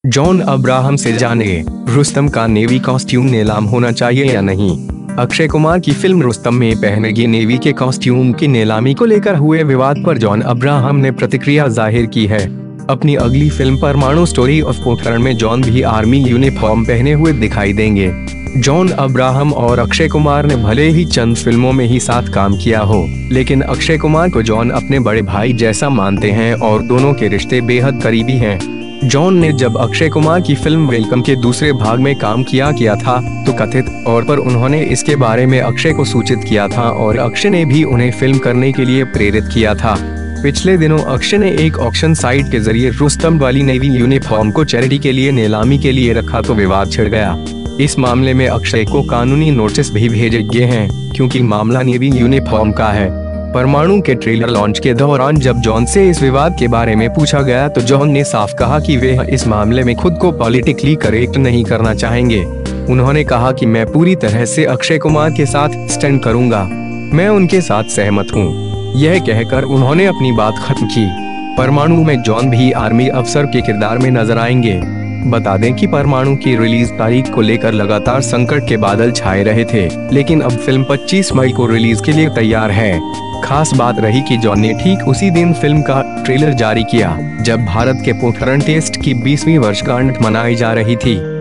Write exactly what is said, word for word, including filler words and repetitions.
John Abraham से जानिए, रुस्तम का नेवी कॉस्ट्यूम नीलाम होना चाहिए या नहीं। अक्षय कुमार की फिल्म रुस्तम में पहनेगी नेवी के कॉस्ट्यूम की नीलामी को लेकर हुए विवाद पर जॉन अब्राहम ने प्रतिक्रिया जाहिर की है। अपनी अगली फिल्म परमाणु स्टोरी ऑफ पोखरण में जॉन भी आर्मी यूनिफॉर्म पहने हुए दिखाई देंगे। जॉन अब्राहम और अक्षय कुमार ने भले ही चंद फिल्मों में ही साथ काम किया हो, लेकिन अक्षय कुमार को जॉन अपने बड़े भाई जैसा मानते हैं और दोनों के रिश्ते बेहद करीबी हैं। जॉन ने जब अक्षय कुमार की फिल्म वेलकम के दूसरे भाग में काम किया किया था तो कथित तौर पर उन्होंने इसके बारे में अक्षय को सूचित किया था और अक्षय ने भी उन्हें फिल्म करने के लिए प्रेरित किया था। पिछले दिनों अक्षय ने एक ऑक्शन साइट के जरिए रुस्तम वाली नेवी यूनिफॉर्म को चैरिटी के लिए नीलामी के लिए रखा तो विवाद छिड़ गया। इस मामले में अक्षय को कानूनी नोटिस भी भेजे गए हैं, क्योंकि मामला नेवी यूनिफॉर्म का है। परमाणु के ट्रेलर लॉन्च के दौरान जब जॉन से इस विवाद के बारे में पूछा गया तो जॉन ने साफ कहा कि वे इस मामले में खुद को पॉलिटिकली करेक्ट नहीं करना चाहेंगे। उन्होंने कहा कि मैं पूरी तरह से अक्षय कुमार के साथ स्टैंड करूंगा, मैं उनके साथ सहमत हूं। यह कहकर उन्होंने अपनी बात खत्म की। परमाणु में जॉन भी आर्मी अफसर के किरदार में नजर आएंगे। बता दें कि परमाणु की रिलीज तारीख को लेकर लगातार संकट के बादल छाए रहे थे, लेकिन अब फिल्म पच्चीस मई को रिलीज के लिए तैयार है। खास बात रही कि जॉन ने ठीक उसी दिन फिल्म का ट्रेलर जारी किया जब भारत के पोखरण टेस्ट की बीसवीं वर्षगांठ मनाई जा रही थी।